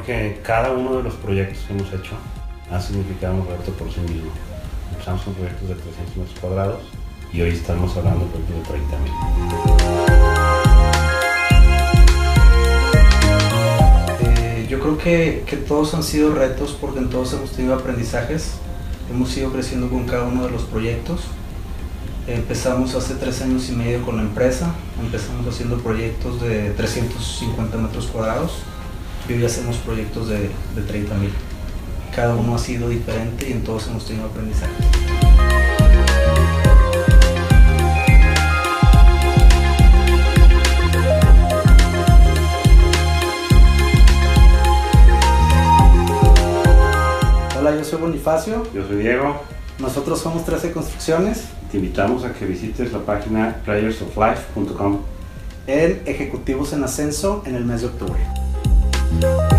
que cada uno de los proyectos que hemos hecho ha significado un reto por sí mismo. Empezamos con proyectos de 300 metros cuadrados y hoy estamos hablando de proyectos de 30,000. Yo creo que todos han sido retos porque en todos hemos tenido aprendizajes. Hemos ido creciendo con cada uno de los proyectos. Empezamos hace 3 años y medio con la empresa. Empezamos haciendo proyectos de 350 metros cuadrados y hoy hacemos proyectos de 30,000. Cada uno ha sido diferente y en todos hemos tenido aprendizajes. Hola, yo soy Bonifacio. Yo soy Diego. Nosotros somos 13 Construcciones. Te invitamos a que visites la página playersoflife.com En Ejecutivos en Ascenso en el mes de octubre.